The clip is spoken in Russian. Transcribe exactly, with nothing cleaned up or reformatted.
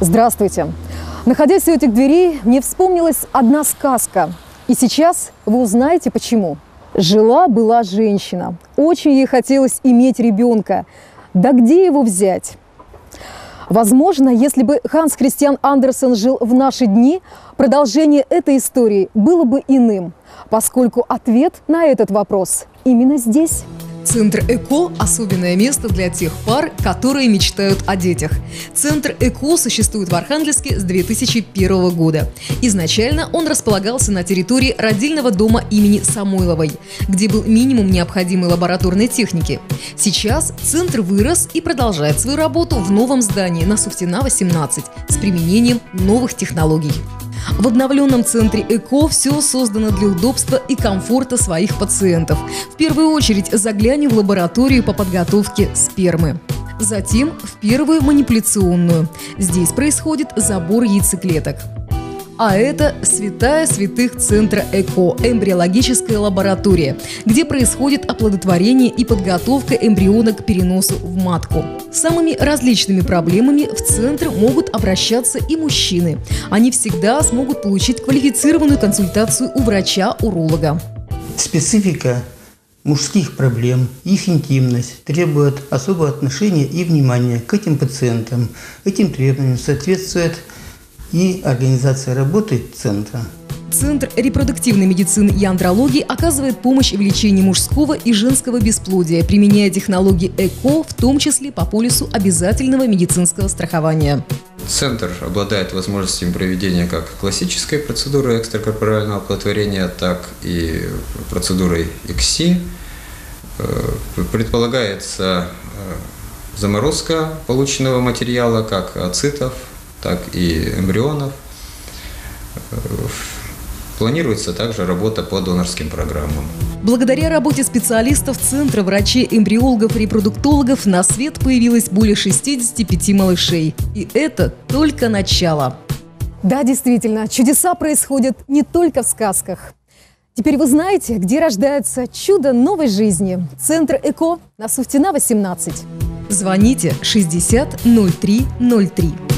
Здравствуйте! Находясь у этих дверей, мне вспомнилась одна сказка. И сейчас вы узнаете, почему. Жила-была женщина. Очень ей хотелось иметь ребенка. Да где его взять? Возможно, если бы Ханс Христиан Андерсен жил в наши дни, продолжение этой истории было бы иным, поскольку ответ на этот вопрос именно здесь. Центр ЭКО – особенное место для тех пар, которые мечтают о детях. Центр ЭКО существует в Архангельске с две тысячи первого года. Изначально он располагался на территории родильного дома имени Самойловой, где был минимум необходимой лабораторной техники. Сейчас центр вырос и продолжает свою работу в новом здании на Суфтина, восемнадцать с применением новых технологий. В обновленном центре ЭКО все создано для удобства и комфорта своих пациентов. В первую очередь заглянем в лабораторию по подготовке спермы. Затем в первую манипуляционную. Здесь происходит забор яйцеклеток. А это святая святых центра ЭКО – эмбриологическая лаборатория, где происходит оплодотворение и подготовка эмбриона к переносу в матку. С самыми различными проблемами в центр могут обращаться и мужчины. Они всегда смогут получить квалифицированную консультацию у врача-уролога. Специфика мужских проблем, их интимность требует особого отношения и внимания к этим пациентам. Этим требованиям соответствует и организация работы центра. Центр репродуктивной медицины и андрологии оказывает помощь в лечении мужского и женского бесплодия, применяя технологии ЭКО, в том числе по полису обязательного медицинского страхования. Центр обладает возможностями проведения как классической процедуры экстракорпорального оплодотворения, так и процедурой ИКСИ. Предполагается заморозка полученного материала, как ацитов, так и эмбрионов. Планируется также работа по донорским программам. Благодаря работе специалистов Центра, врачей, эмбриологов, репродуктологов на свет появилось более шестидесяти пяти малышей. И это только начало. Да, действительно, чудеса происходят не только в сказках. Теперь вы знаете, где рождается чудо новой жизни. Центр ЭКО на Суфтина, восемнадцать. Звоните шестьдесят ноль три ноль три.